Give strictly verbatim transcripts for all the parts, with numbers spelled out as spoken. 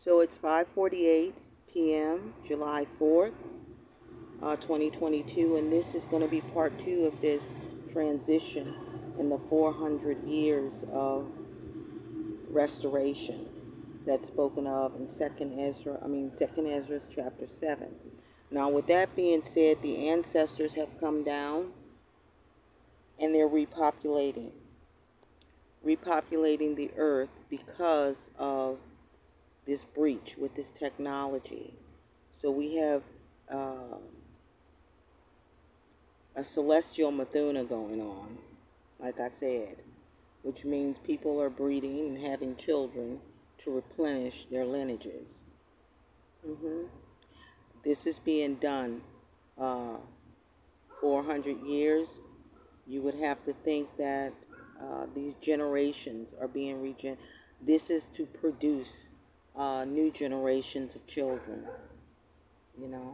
So it's five forty-eight p m July fourth, uh, twenty twenty-two, and this is going to be part two of this transition in the four hundred years of restoration that's spoken of in Second Ezra. I mean Second Ezra chapter seven. Now, with that being said, the ancestors have come down and they're repopulating, repopulating the earth because of this breach with this technology. So we have uh, a celestial Methuna going on, like I said, which means people are breeding and having children to replenish their lineages. Mm-hmm. This is being done uh, four hundred years. You would have to think that uh, these generations are being regen. This is to produce uh, new generations of children, you know.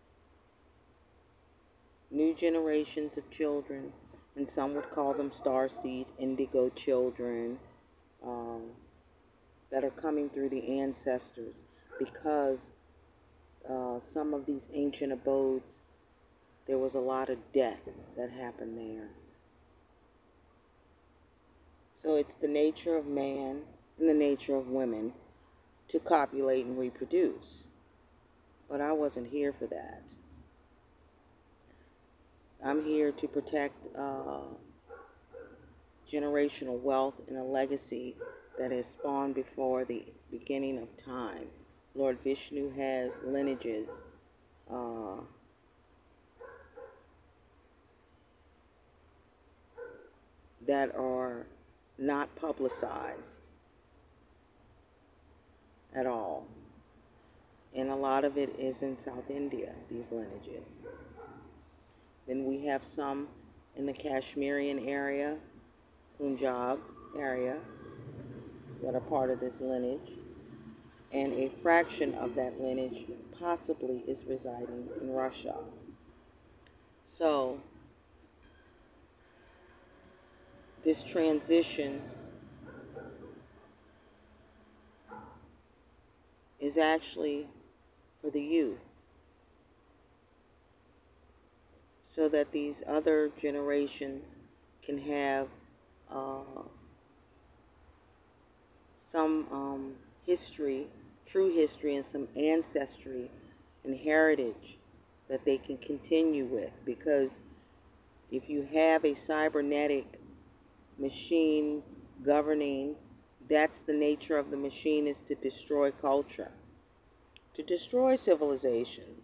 New generations of children, and some would call them star seeds, indigo children, um, that are coming through the ancestors, because uh, some of these ancient abodes, there was a lot of death that happened there. So it's the nature of man and the nature of women to copulate and reproduce. But I wasn't here for that. I'm here to protect uh, generational wealth and a legacy that has spawned before the beginning of time. Lord Vishnu has lineages uh, that are not publicized at all. And a lot of it is in South India, these lineages. Then we have some in the Kashmirian area, Punjab area, that are part of this lineage. And a fraction of that lineage possibly is residing in Russia. So, this transition is actually for the youth, so that these other generations can have uh, some um, history, true history, and some ancestry and heritage that they can continue with. Because if you have a cybernetic machine governing, that's the nature of the machine, is to destroy culture, to destroy civilizations.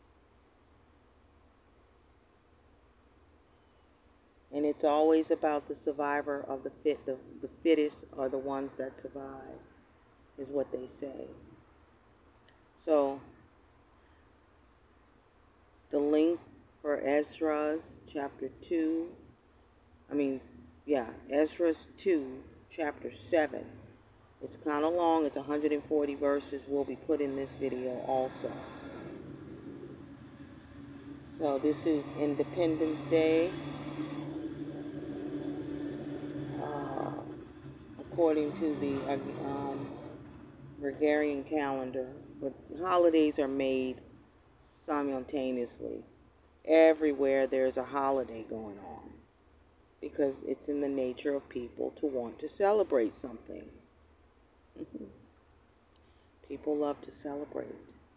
And it's always about the survivor of the fit. The, the fittest are the ones that survive, is what they say. So, the link for Ezra's chapter two, I mean, yeah, Ezra's two, chapter seven. It's kind of long. It's one hundred forty verses. Will be put in this video also. So this is Independence Day, uh, according to the um, Gregorian calendar. But holidays are made simultaneously. Everywhere there's a holiday going on, because it's in the nature of people to want to celebrate something. People love to celebrate.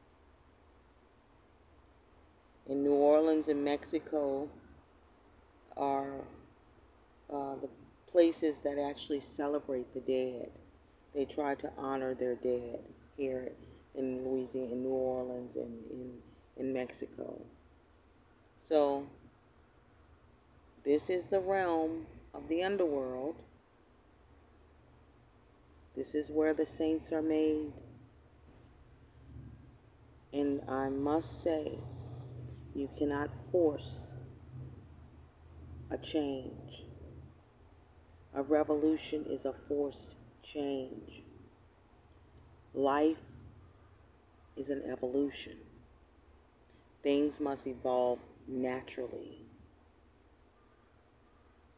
In New Orleans and Mexico are uh, the places that actually celebrate the dead. They try to honor their dead here in Louisiana, in New Orleans, and in, in Mexico. So, this is the realm of the underworld. This is where the saints are made. And I must say, you cannot force a change. A revolution is a forced change. Life is an evolution. Things must evolve naturally.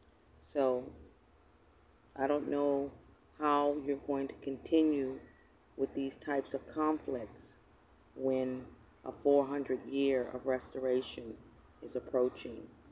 So, I don't know how you're going to continue with these types of conflicts when a four hundred year of restoration is approaching.